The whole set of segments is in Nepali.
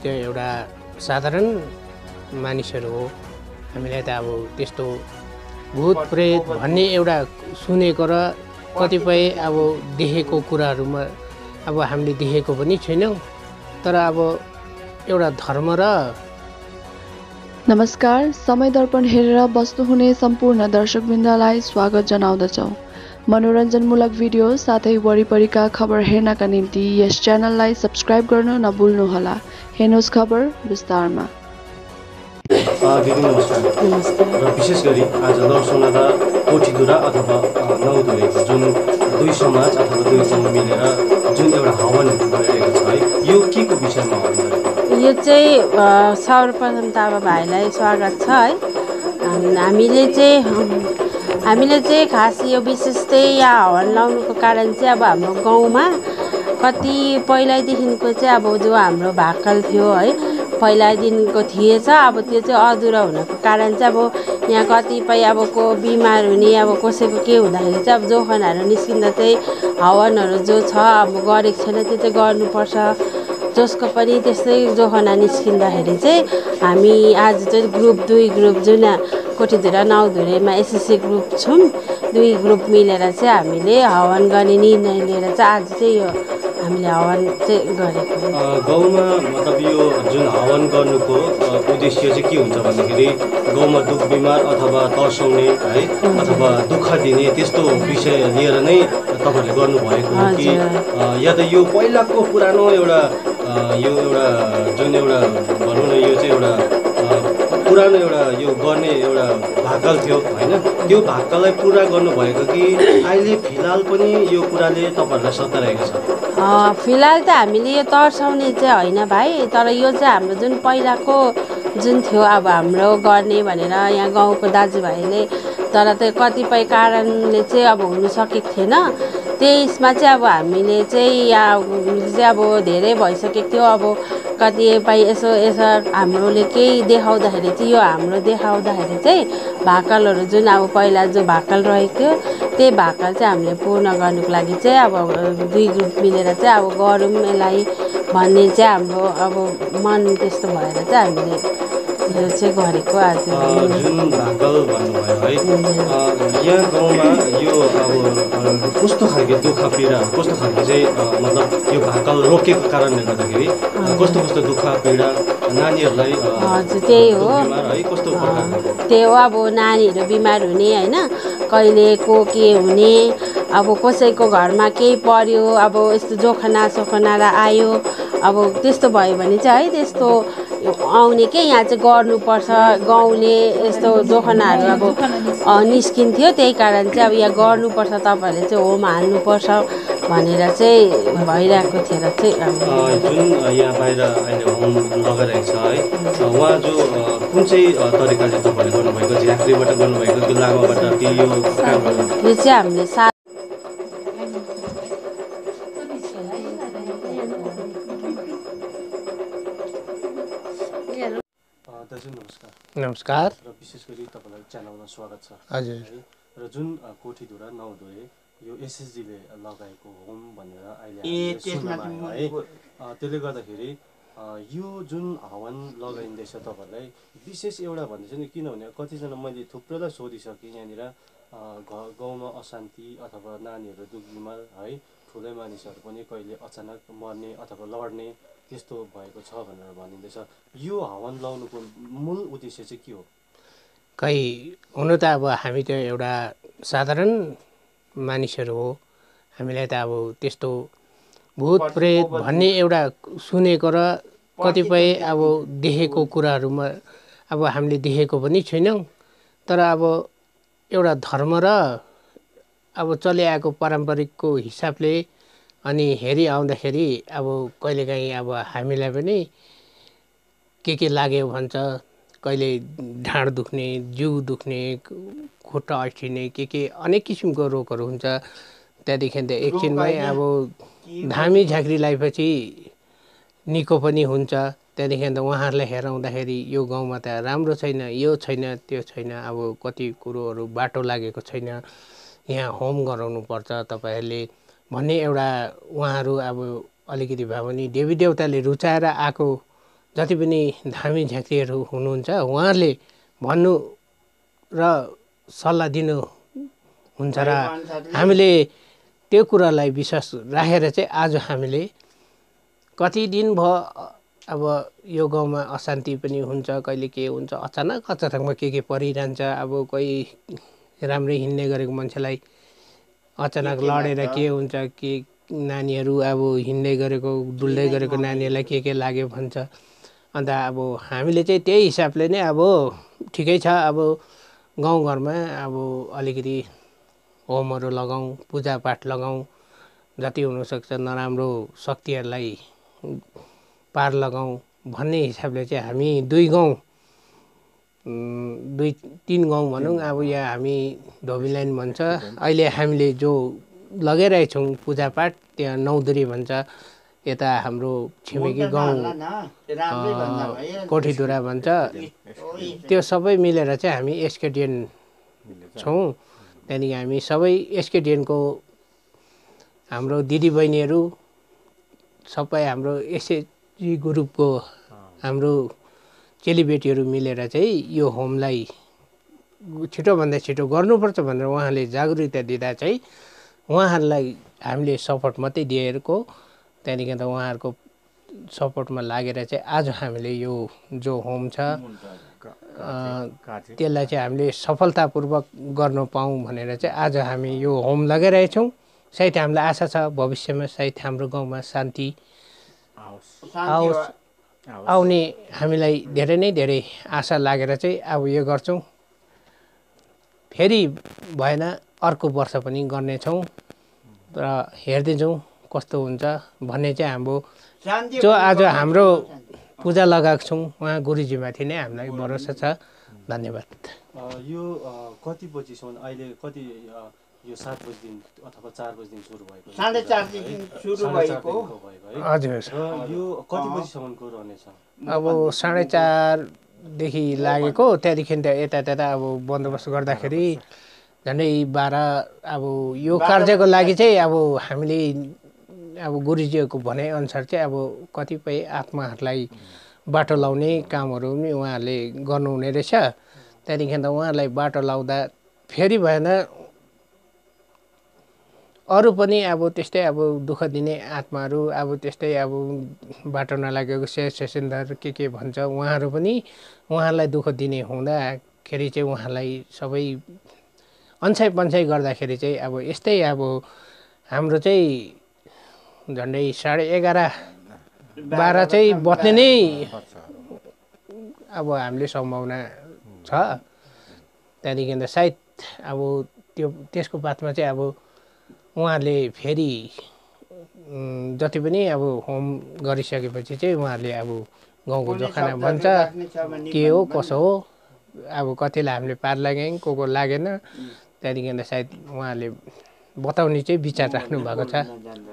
चाहिँ एउटा साधारण मानिसहरू हो। हामीलाई त अब त्यस्तो भूत प्रेत भन्ने एउटा सुनेको र कतिपय अब देखेको कुराहरूमा अब हामीले देखेको पनि छैनौँ। तर अब एउटा धर्म र नमस्कार, समय दर्पण हेरेर बस्नुहुने सम्पूर्ण दर्शकवृन्दलाई स्वागत जनाउँदछौँ। मनोरञ्जनमूलक भिडियो साथै वरिपरिका खबर हेर्नका निम्ति यस च्यानललाई सब्स्क्राइब गर्न नभुल्नुहोला। हेर्नुहोस् खबर विस्तारमा। दिदी नमस्कार। र विशेष गरी आज सोनादा कोठीधुरा अथवा नौधुरे जुन दुई समाज अथवा दुई गाउँ मिलेर जुन एउटा हवन गरिरहेको छ है, यो के को विषयमा हवन गरेको? यो चाहिँ सर्वप्रथम त अब भाइलाई स्वागत छ है। हामीले चाहिँ खास यो विशेष चाहिँ यहाँ हवन लाउनुको कारण चाहिँ अब हाम्रो गाउँमा कति पहिल्यैदेखिको चाहिँ अब जो हाम्रो भाकल थियो है, पहिलादेखिको थिएछ, अब त्यो चाहिँ अधुरा हुनको कारण चाहिँ अब यहाँ कतिपय अब को बिमार हुने, अब कसैको के हुँदाखेरि चाहिँ अब जोखनाहरू निस्किँदा चाहिँ हवनहरू जो छ अब गरेको छैन त्यो चाहिँ गर्नुपर्छ। जसको पनि त्यस्तै जोखना निस्किँदाखेरि चाहिँ हामी आज चाहिँ दुई ग्रुप जुन कोठीधुरा नौधुरेमा एसएससी ग्रुप छौँ, दुई ग्रुप मिलेर चाहिँ हामीले हवन गर्ने निर्णय लिएर चाहिँ आज चाहिँ यो हामीले हवन चाहिँ गरेको। गाउँमा मतलब यो जुन हवन गर्नुको उद्देश्य चाहिँ के हुन्छ भन्दाखेरि गाउँमा दुख बिमार अथवा तर्साउने है अथवा दुःख दिने त्यस्तो विषय लिएर नै तपाईँहरूले गर्नुभएको हो कि या त यो पहिलाको पुरानो एउटा जुन एउटा भनौँ न यो चाहिँ एउटा पुरानो एउटा यो गर्ने एउटा भाकल थियो होइन, त्यो भाकललाई पुरा गर्नुभएको कि अहिले फिलहाल पनि यो कुराले तपाईँहरूलाई सताइरहेको छ? फिलहाल त हामीले यो तर्साउने चाहिँ होइन भाइ, तर यो चाहिँ हाम्रो जुन पहिलाको जुन थियो अब हाम्रो गर्ने भनेर यहाँ गाउँको दाजुभाइले, तर त्यो कतिपय कारणले चाहिँ अब हुनु सकेको थिएन। त्यसमा चाहिँ अब हामीले चाहिँ यहाँ चाहिँ अब धेरै भइसकेको थियो। अब कतिपय यसो हाम्रोले केही देखाउँदाखेरि चाहिँ यो हाम्रो देखाउँदाखेरि चाहिँ भाकलहरू जुन अब पहिला जो भाकल रहेको थियो त्यही भाकल चाहिँ हामीले पूर्ण गर्नुको लागि चाहिँ अब दुई ग्रुप मिलेर चाहिँ अब गरौँ यसलाई भन्ने चाहिँ हाम्रो अब मन त्यस्तो भएर चाहिँ हामीले यो चाहिँ गरेको। आज जुन भाकल भन्नुभयो है, यहाँ गाउँमा यो अब कस्तो खालको दुःख पीडा, कस्तो खालको चाहिँ मतलब यो भाकल रोकेको कारणले गर्दाखेरि कस्तो कस्तो दुःख पीडा नानीहरूलाई हजुर त्यही हो है, कस्तो त्यही हो अब नानीहरू बिमार हुने होइन, कहिले को के हुने, अब कसैको घरमा केही पर्यो, अब यस्तो जोखना सोखना आयो, अब त्यस्तो भयो भने चाहिँ है त्यस्तो आउने के यहाँ चाहिँ गर्नुपर्छ। गाउँले यस्तो जोखनाहरू अब निस्किन्थ्यो, त्यही कारण चाहिँ अब यहाँ गर्नुपर्छ, तपाईँहरूले चाहिँ होम हाल्नुपर्छ भनेर चाहिँ भइरहेको थिएर चाहिँ जुन यहाँ बाहिर अहिले होम लगाइरहेको छ है, उहाँ जो कुन चाहिँ तरिकाले तपाईँहरूले गर्नुभएको, झाँक्रीबाट गर्नुभएको कि लामाबाट कि यो चाहिँ हामीले दाजु नमस्कार। नमस्कार र विशेष गरी तपाईँलाई च्यानलमा स्वागत छ। हजुर। र जुन कोठीधुरा नौधुरे यो एसएसजीले लगाएको होम भनेर अहिले सुन्नमा आयो है, त्यसले गर्दाखेरि यो जुन हवन लगाइँदैछ तपाईँहरूलाई विशेष एउटा भन्दैछ नि, किनभने कतिजना मैले थुप्रोलाई सोधिसकेँ यहाँनिर गाउँमा अशान्ति अथवा नानीहरू दुख बिमार है, ठुलै मानिसहरू पनि कहिले अचानक मर्ने अथवा लड्ने त्यस्तो भएको छ भनेर भनिँदैछ। यो हवन लाउनुको मूल उद्देश्य चाहिँ के हो? खै हुनु त अब हामी त एउटा साधारण मानिसहरू हो। हामीलाई त अब त्यस्तो भूत प्रेत भन्ने एउटा सुनेको र कतिपय अब देखेको कुराहरूमा अब हामीले देखेको पनि छैनौँ। तर अब एउटा धर्म र अब चलिआएको पारम्परिकको हिसाबले अनि हेरी आउँदाखेरि अब कहिलेकाहीँ अब हामीलाई पनि के लाग्यो भन्छ, कहिले ढाड दुख्ने, जिउ दुख्ने, खुट्टा अल्छिने, के अनेक किसिमको रोगहरू हुन्छ। त्यहाँदेखि त एकछिनमै अब धामी झाँक्री लगाएपछि निको पनि हुन्छ। त्यहाँदेखि त उहाँहरूलाई हेराउँदाखेरि यो गाउँमा त राम्रो छैन, यो छैन, त्यो छैन, अब कति कुरोहरू बाटो लागेको छैन, यहाँ होम गराउनु पर्छ तपाईँहरूले भन्ने एउटा उहाँहरू अब अलिकति भए पनि देवी देवताले रुचाएर आएको जति पनि धामी झाँक्रीहरू हुनुहुन्छ उहाँहरूले भन्नु र सल्लाह दिनु हुन्छ र हामीले त्यो कुरालाई विश्वास राखेर चाहिँ आज हामीले कति दिन भयो अब यो गाउँमा अशान्ति पनि हुन्छ कहिले के हुन्छ अचानकमा के परिरहन्छ अब कोही राम्रै हिँड्ने गरेको मान्छेलाई अचानक लडेर के हुन्छ के नानीहरू अब हिँड्दै गरेको डुल्दै गरेको नानीहरूलाई के लाग्यो भन्छ अन्त अब हामीले चाहिँ त्यही हिसाबले नै अब ठिकै छ अब गाउँघरमा अब अलिकति होमहरू लगाउँ पूजापाठ लगाउँ जति हुनसक्छ नराम्रो शक्तिहरूलाई पार लगाउँ भन्ने हिसाबले चाहिँ हामी 2 गाउँ 2-3 गाउँ भनौँ अब यहाँ हामी धोबी लाइन भन्छ अहिले हामीले जो लगाइरहेछौँ पूजापाठ त्यहाँ नौदुरी भन्छ यता हाम्रो छिमेकी गाउँ कोठीधुरा भन्छ त्यो सबै मिलेर चाहिँ हामी एसकेडिएन छौँ त्यहाँदेखि हामी सबै एसकेडिएनको हाम्रो दिदीबहिनीहरू सबै हाम्रो एसएचजी ग्रुपको हाम्रो चेलीबेटीहरू मिलेर चाहिँ यो होमलाई छिटोभन्दा छिटो गर्नुपर्छ भनेर उहाँले जागरुकता दिँदा चाहिँ उहाँहरूलाई हामीले सपोर्ट मात्रै दिएको त्यहाँदेखि त उहाँहरूको सपोर्टमा लागेर चाहिँ आज हामीले यो जो होम छ त्यसलाई चाहिँ हामीले सफलतापूर्वक गर्न पाऊँ भनेर चाहिँ आज हामी यो होम लगाइरहेछौँ सायद हामीलाई आशा छ भविष्यमा सायद हाम्रो गाउँमा शान्ति आओस् आउने हामीलाई धेरै नै धेरै आशा लागेर चाहिँ अब यो गर्छौँ फेरि भएन अर्को वर्ष पनि गर्नेछौँ र हेर्दै जाउँ कस्तो हुन्छ भन्ने चाहिँ हाम्रो जो आज हाम्रो पूजा लगाएको छौँ उहाँ गुरुजीमाथि नै हामीलाई भरोसा छ धन्यवाद यो कति बजीसम्म अहिले कति यो 7 बजीदेखि अथवा 4 बजीदेखि सुरु भएको 4:30 देखि सुरु भएको हजुर यो कति बजीसम्मको रहनेछ अब 4:30 देखि लागेको त्यहाँदेखि त यता अब बन्दोबस्त गर्दाखेरि झन्डै 12 अब यो कार्यको लागि चाहिँ अब हामीले अब गुरुजीहरूको भनाइअनुसार चाहिँ अब कतिपय आत्माहरूलाई बाटो लाउने कामहरू पनि उहाँहरूले गर्नुहुने रहेछ त्यहाँदेखि त उहाँहरूलाई बाटो लाउँदा फेरि भएन अरू पनि अब त्यस्तै अब दुःख दिने आत्माहरू अब त्यस्तै अब बाटो नलागेको सेसनदार के भन्छ उहाँहरू पनि उहाँहरूलाई दुःख दिने हुँदाखेरि चाहिँ उहाँलाई सबै अन्साई पन्साई गर्दाखेरि चाहिँ अब यस्तै अब हाम्रो चाहिँ झन्डै 11:30-12 चाहिँ बत्ने नै अब हामीले सम्भावना छ त्यहाँदेखि त सायद अब त्यसको बादमा चाहिँ अब उहाँहरूले फेरि जति पनि अब होम गरिसकेपछि चाहिँ उहाँहरूले अब गाउँको जोखाना भन्छ के हो कसो हो अब कतिलाई हामीले पार लाग्यौँ को लागेन त्यहाँदेखि त सायद उहाँहरूले बताउने चाहिँ विचार राख्नु भएको छ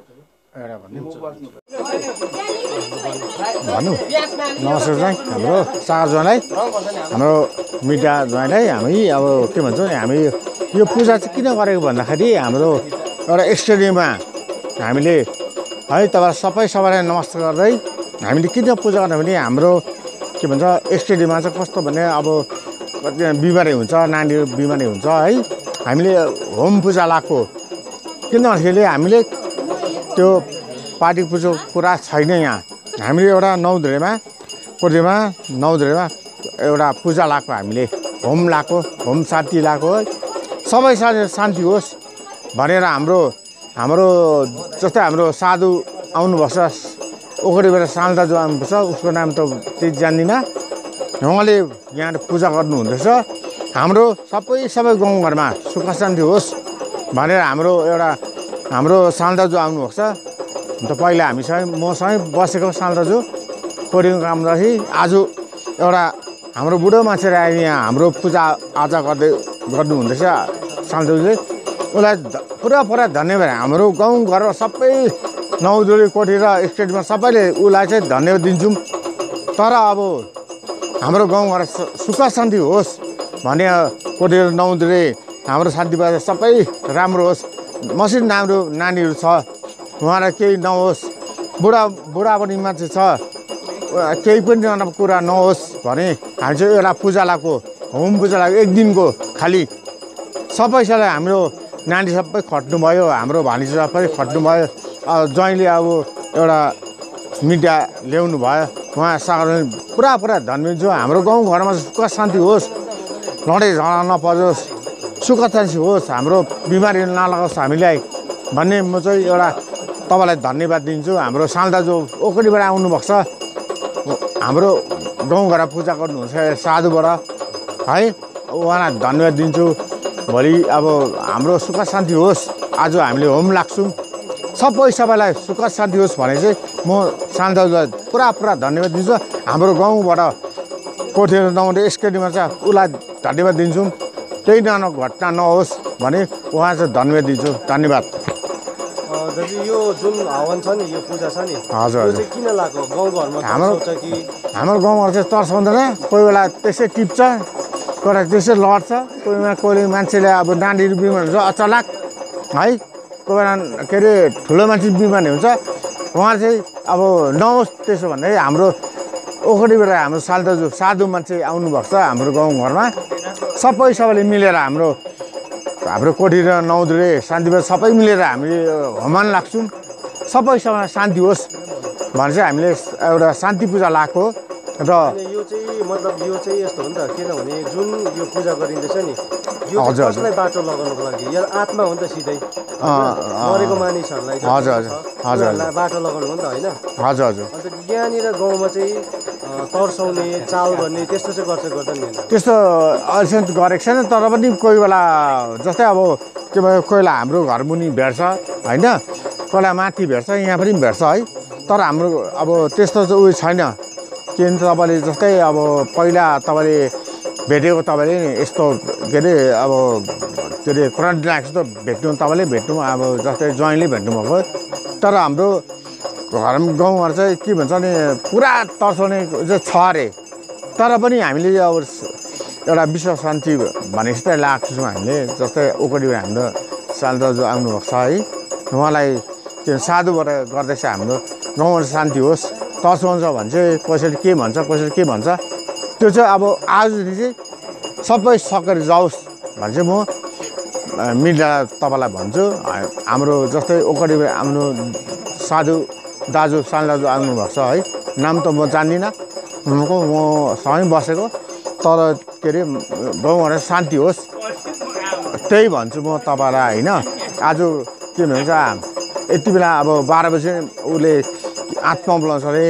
भन्नु नमस्कार चाहिँ हाम्रो 4 जनालाई हाम्रो मिडिया ज्वाइँलाई हामी अब के भन्छौँ नि हामी यो पूजा चाहिँ किन गरेको भन्दाखेरि हाम्रो एउटा स्टेडियममा हामीले है तपाईँ सबैलाई नमस्कार गर्दै हामीले किन पूजा गर्ने भने हाम्रो के भन्छ स्टेडियममा चाहिँ कस्तो भने अब कति बिमारी हुन्छ नानीहरू बिमारी हुन्छ है हामीले होम पूजा लगाएको किन भन्दाखेरि हामीले त्यो पार्टी पूजाको कुरा छैन यहाँ हामीले एउटा नौधुरेमा कोठीमा नौधुरेमा एउटा पूजा लगाएको हामीले होम लगाएको होम शान्ति लगाएको सबै शान्ति होस् भनेर हाम्रो जस्तै हाम्रो साधु आउनुपर्छ ओखरीबाट सालदा जो आउनुपर्छ उसको नाम त त्यति जान्दिनँ उहाँले यहाँ पूजा गर्नुहुँदैछ हाम्रो सबै गाउँघरमा सुख शान्ति होस् भनेर हाम्रो सालदाजु आउनुभएको छ अन्त पहिला हामीसँग मसँगै बसेको सालदाजु कोरिङको काम रही आज एउटा हाम्रो बुढो मान्छे आएर यहाँ हाम्रो पूजा आजा गर्नुहुँदैछ सालदाजुले उसलाई पुरा धन्यवाद हाम्रो गाउँघरमा सबै नौदुरी कोठी र स्टेटमा सबैले उसलाई चाहिँ धन्यवाद दिन्छौँ तर अब हाम्रो गाउँघर सुख शान्ति होस् भने कोठी र नौदुरी हाम्रो शान्ति भएर सबै राम्रो होस् मसिनो राम्रो नानीहरू छ उहाँलाई केही नहोस् बुढा पनि मान्छे छ केही पनि कुरा नहोस् भने हामी चाहिँ एउटा पूजालाको होम पूजालाको एक दिनको खालि सबैलाई हाम्रो नानी सबै खट्नुभयो, हाम्रो भानिज सबै खट्नुभयो। ज्वाइँले अब एउटा मिडिया ल्याउनु भयो, उहाँ सागरले पुरा धन्यवाद दिन्छु। हाम्रो गाउँघरमा सुख शान्ति होस्, लडाइँ झगडा नपरोस्, सुख शान्ति होस्, हाम्रो बिमारी नलागोस् हामीलाई भन्ने म चाहिँ एउटा तपाईँलाई धन्यवाद दिन्छु। हाम्रो साल दाजु ओखरीबाट आउनुभएको छ, हाम्रो गाउँघर पूजा गर्नुहुन्छ साधुबाट है, उहाँलाई धन्यवाद दिन्छु। भोलि अब हाम्रो सुख शान्ति होस्, आज हामीले होम लाग्छौँ, सबैलाई सुख शान्ति होस् भने चाहिँ म साल दाजुलाई पुरा धन्यवाद दिन्छु। हाम्रो गाउँबाट कोठेर नआउने स्केडीमा चाहिँ उसलाई धन्यवाद दिन्छौँ। केही घटना नहोस् भने उहाँ चाहिँ धन्यवाद दिन्छु। धन्यवाद। दाजु यो जुन हवन छ नि, यो पूजा छ नि, हजुर यो चाहिँ किन लाग्यो? गाउँघरमा हाम्रो गाउँघर चाहिँ तर्साउँदैन, कोही बेला त्यसै टिप्छ, कोही बेला त्यसै लड्छ, कोही मान्छेले अब नानीहरू बिमार हुन्छ अचानक है, कोही बेला के अरे ठुलो मान्छे बिमार हुन्छ, उहाँ चाहिँ अब नहोस् त्यसो भन्दै हाम्रो ओखरीबाट हाम्रो साल दाजु साधु मान्छे आउनुभएको छ हाम्रो गाउँघरमा, सबैले मिलेर हाम्रो कोठी र नौदुरे शान्तिबाट सबै मिलेर हामीले होमन लाग्छौँ, सबैसँग शान्ति होस् भने चाहिँ हामीले एउटा शान्ति पूजा लगाएको र यो चाहिँ मतलब यो चाहिँ यस्तो हो नि त, किनभने जुन यो पूजा गरिँदैछ नि, यो कसलाई बाटो लगाउनको लागि, यो आत्मा हो नि त सिधै मरेको मानिसहरूलाई बाटो लगाउनु हो नि त होइन? हजुर। अन्त यहाँनिर गाउँमा चाहिँ तर्साउने चाल गर्ने त्यस्तो चाहिँ गर्दैन नि? त्यस्तो अहिलेसम्म गरेको छैन, तर पनि कोही बेला जस्तै अब के भयो, कोही बेला हाम्रो घर मुनि भेट्छ होइन, कोही बेला माथि भेट्छ, यहाँ पनि भेट्छ है, तर हाम्रो अब त्यस्तो चाहिँ उयो छैन। किन तपाईँले जस्तै अब पहिला तपाईँले भेटेको तपाईँले यस्तो के अरे अब के अरे करेन्ट जस्तो भेट्नु तपाईँले भेट्नु, अब जस्तै ज्वाइँले भेट्नुभएको, तर हाम्रो गाउँघर चाहिँ के भन्छ नि पुरा तर्साउने चाहिँ छ अरे, तर पनि हामीले अब एउटा विश्व शान्ति भने जस्तै लाग्छौँ हामीले। जस्तै ओखरीबाट हाम्रो साल दाजु आउनुभएको छ है, उहाँलाई त्यो साधुबाट गर्दैछ हाम्रो गाउँमा शान्ति होस्। तर्साउँछ भने चाहिँ कसैले के भन्छ, कसैले के भन्छ, त्यो चाहिँ अब आजदेखि चाहिँ सबै सकेर जाओस् भने चाहिँ म मिडिया तपाईँलाई भन्छु। हाम्रो जस्तै ओखरीबाट हाम्रो साधु दाजु साल दाजु आउनुभएको छ है, नाम त म जान्दिनँ, म सँगै बसेको, तर के अरे गाउँघर शान्ति होस् त्यही भन्छु म तपाईँलाई होइन। आज के भन्छ यति बेला अब 12 बजी उसले आत्मा बोलाउँछ अरे,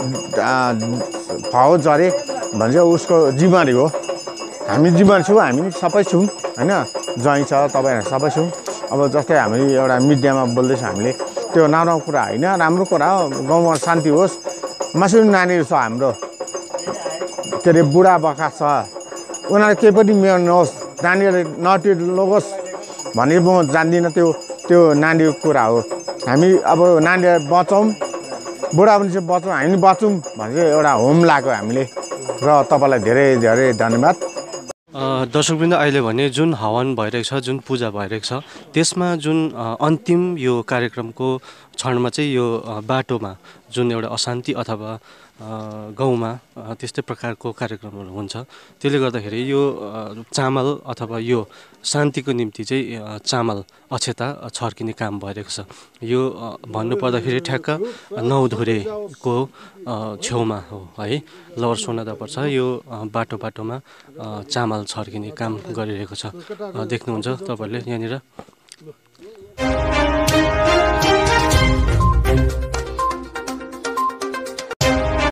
फौज अरे भन्छ, उसको जिम्मेवारी हो। हामी जिम्मेवारी छौँ, हामी सबै छौँ होइन, ज्वाइँ छ, तपाईँहरू सबै छौँ। अब जस्तै हामी एउटा मिडियामा बोल्दैछ हामीले, त्यो नराम्रो कुरा होइन, राम्रो कुरा हो। गाउँमा शान्ति होस्, मासुम नानीहरू छ हाम्रो के अरे बुढा बखा छ, उनीहरू केही पनि मेयर नहोस्, नानीहरूले नटिलोगोस् भने म जान्दिनँ, त्यो नानीको कुरा हो। हामी अब नानीहरू बचाउँ, बुढा पनि चाहिँ बचाउँ, हामी बचौँ भने चाहिँ एउटा होम लाग्यो हामीले। र तपाईँलाई धेरै धेरै धन्यवाद। दर्शकवृन्द, अहिले भने जुन हवन भइरहेको छ, जुन पूजा भइरहेको छ, त्यसमा जुन अन्तिम यो कार्यक्रमको क्षणमा चाहिँ यो बाटोमा जुन एउटा अशान्ति अथवा गाउँमा त्यस्तै प्रकारको कार्यक्रमहरू हुन्छ, त्यसले गर्दाखेरि यो चामल अथवा यो शान्तिको निम्ति चाहिँ चामल अक्षता छर्किने काम भइरहेको छ। यो भन्नुपर्दाखेरि ठ्याक्क नौधुरेको छेउमा हो है, लोवर सोनादा पर्छ। यो बाटोमा चामल छर्किने काम गरिरहेको छ, देख्नुहुन्छ तपाईँहरूले यहाँनिर।